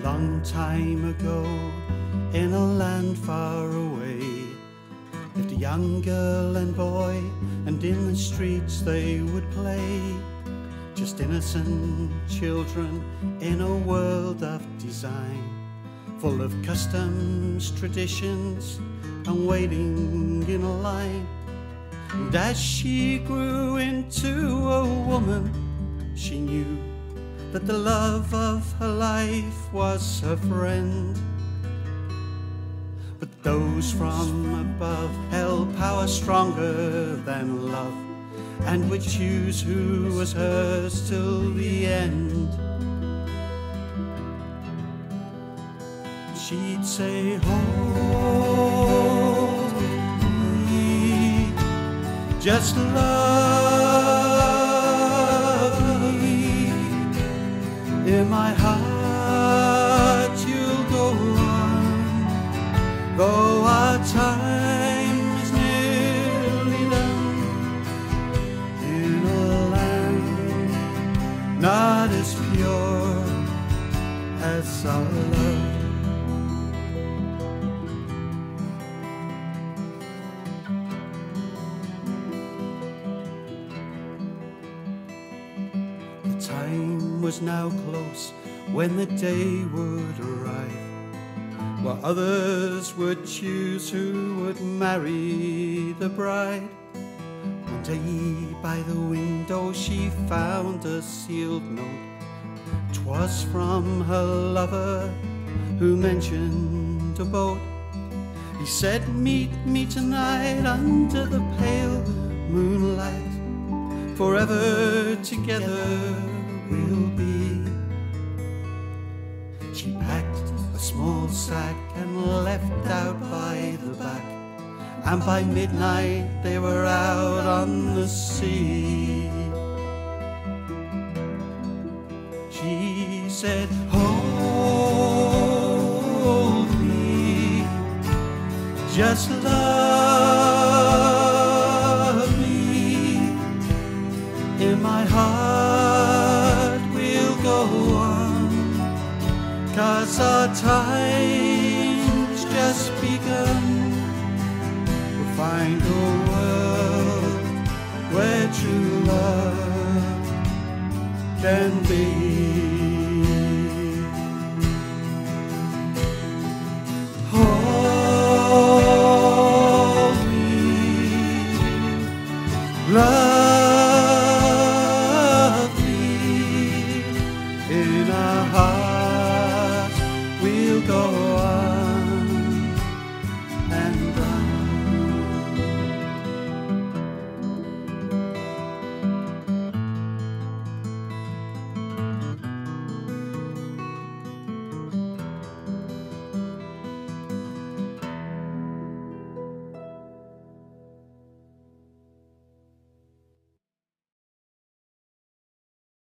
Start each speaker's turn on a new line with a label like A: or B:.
A: long time ago, in a land far away, lived a young girl and boy, and in the streets they would play. Just innocent children in a world of design, full of customs, traditions, and waiting in a line. And as she grew into a woman, she knew that the love of her life was her friend. But those from above held power stronger than love, and would choose who was hers till the end. She'd say, hold me, just love me. In my heart you'll go on, though our time is nearly done. In a land not as pure as our love. The time was now close when the day would arrive, while others would choose who would marry the bride. One day by the window she found a sealed note. 'Twas from her lover, who mentioned a boat. He said, meet me tonight under the pale moonlight. Forever together we'll be. She packed a small sack and left out by the back, and by midnight they were out on the sea. She said, hold me, just love me. In my heart we'll go on, 'cause our time's just begun. We'll find a world where true love can be. Hold me, love me. In our heart